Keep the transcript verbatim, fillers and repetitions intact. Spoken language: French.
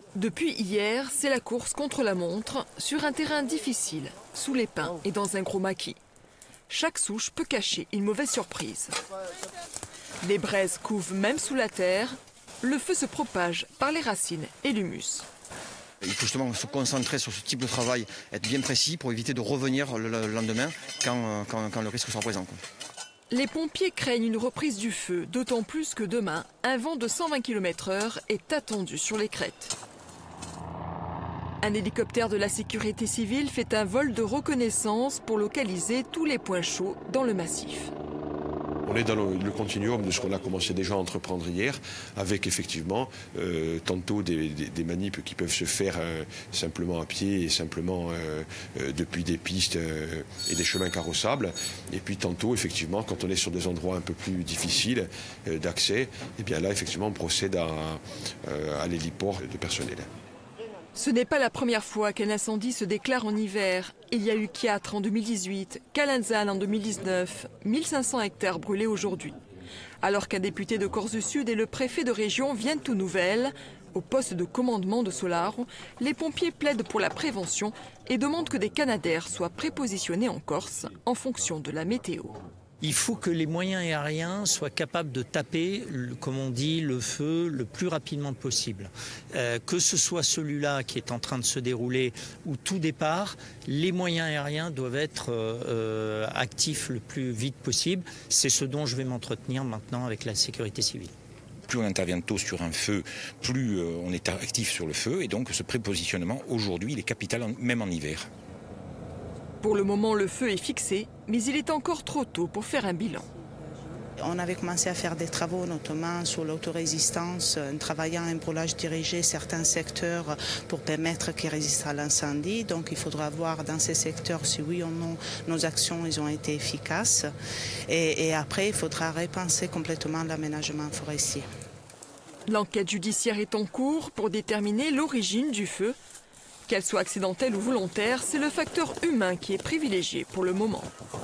Depuis hier, c'est la course contre la montre sur un terrain difficile, sous les pins et dans un gros maquis. Chaque souche peut cacher une mauvaise surprise. Les braises couvent même sous la terre. Le feu se propage par les racines et l'humus. Il faut justement se concentrer sur ce type de travail, être bien précis pour éviter de revenir le lendemain quand, quand, quand le risque sera présent. Les pompiers craignent une reprise du feu, d'autant plus que demain, un vent de cent vingt kilomètres heure est attendu sur les crêtes. Un hélicoptère de la sécurité civile fait un vol de reconnaissance pour localiser tous les points chauds dans le massif. On est dans le, le continuum de ce qu'on a commencé déjà à entreprendre hier, avec effectivement euh, tantôt des, des, des manips qui peuvent se faire euh, simplement à pied et simplement euh, euh, depuis des pistes euh, et des chemins carrossables. Et puis tantôt, effectivement, quand on est sur des endroits un peu plus difficiles euh, d'accès, et bien là, effectivement, on procède à, euh, à l'héliport de personnel. Ce n'est pas la première fois qu'un incendie se déclare en hiver. Il y a eu Chiatre en deux mille dix-huit, Calanzal en deux mille dix-neuf, mille cinq cents hectares brûlés aujourd'hui. Alors qu'un député de Corse-du-Sud et le préfet de région viennent aux nouvelles, au poste de commandement de Solaro, les pompiers plaident pour la prévention et demandent que des canadaires soient prépositionnés en Corse en fonction de la météo. Il faut que les moyens aériens soient capables de taper, comme on dit, le feu le plus rapidement possible. Euh, que ce soit celui-là qui est en train de se dérouler ou tout départ, les moyens aériens doivent être euh, actifs le plus vite possible. C'est ce dont je vais m'entretenir maintenant avec la sécurité civile. Plus on intervient tôt sur un feu, plus euh, on est actif sur le feu. Et donc ce prépositionnement, aujourd'hui, il est capital, même en hiver. Pour le moment, le feu est fixé, mais il est encore trop tôt pour faire un bilan. On avait commencé à faire des travaux, notamment sur l'autorésistance, en travaillant un brûlage dirigé certains secteurs pour permettre qu'ils résistent à l'incendie. Donc il faudra voir dans ces secteurs si oui ou non nos actions ils ont été efficaces. Et, et après, il faudra repenser complètement l'aménagement forestier. L'enquête judiciaire est en cours pour déterminer l'origine du feu. Qu'elle soit accidentelle ou volontaire, c'est le facteur humain qui est privilégié pour le moment.